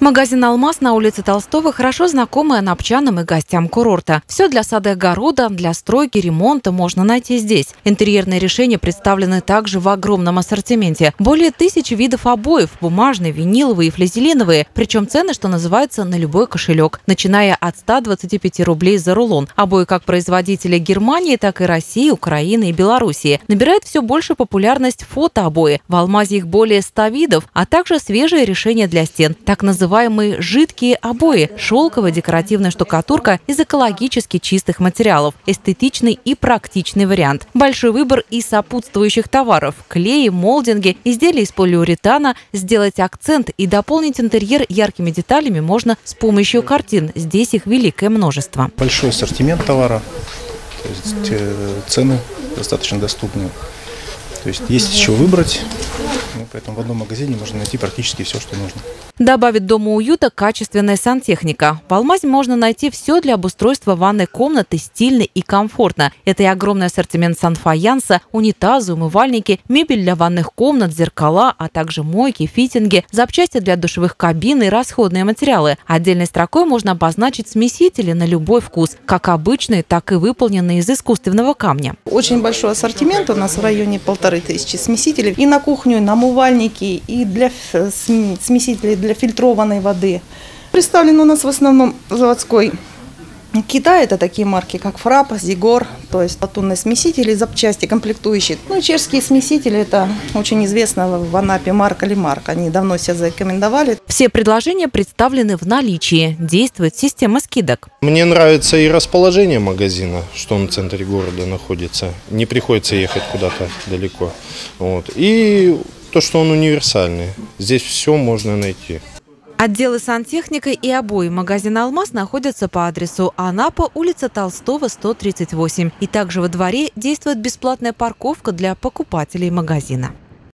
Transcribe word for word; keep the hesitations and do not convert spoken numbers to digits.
Магазин «Алмаз» на улице Толстого хорошо знакомый анапчанам и гостям курорта. Все для сада и огорода, для стройки, ремонта можно найти здесь. Интерьерные решения представлены также в огромном ассортименте. Более тысячи видов обоев – бумажные, виниловые и флизелиновые. Причем цены, что называется, на любой кошелек, начиная от ста двадцати пяти рублей за рулон. Обои как производителя Германии, так и России, Украины и Белоруссии. Набирает все больше популярность фотообои. В «Алмазе» их более ста видов, а также свежие решения для стен. Так называемые жидкие обои, шелковая декоративная штукатурка из экологически чистых материалов, эстетичный и практичный вариант. Большой выбор и сопутствующих товаров – клеи, молдинги, изделия из полиуретана. Сделать акцент и дополнить интерьер яркими деталями можно с помощью картин. Здесь их великое множество. Большой ассортимент товара, то есть э, цены достаточно доступные. То есть есть еще выбрать, ну, поэтому в одном магазине можно найти практически все, что нужно. Добавит дому уюта качественная сантехника. В «Алмазе» можно найти все для обустройства ванной комнаты стильно и комфортно. Это и огромный ассортимент санфаянса, унитазы, умывальники, мебель для ванных комнат, зеркала, а также мойки, фитинги, запчасти для душевых кабин и расходные материалы. Отдельной строкой можно обозначить смесители на любой вкус, как обычные, так и выполненные из искусственного камня. Очень большой ассортимент у нас в районе полторы тысячи смесителей. И на кухню, и на умывальники, и для смесителей для фильтрованной воды. Представлен у нас в основном заводской Китай. Это такие марки, как Фрапа, Зигор, то есть латунные смесители, запчасти, комплектующие. Ну и чешские смесители, это очень известно в Анапе марка Лимарк. Они давно себя зарекомендовали. Все предложения представлены в наличии. Действует система скидок. Мне нравится и расположение магазина, что он в центре города находится. Не приходится ехать куда-то далеко. Вот. И то, что он универсальный. Здесь все можно найти. Отделы сантехника и обои магазина «Алмаз» находятся по адресу Анапа, улица Толстого, сто тридцать восемь. И также во дворе действует бесплатная парковка для покупателей магазина.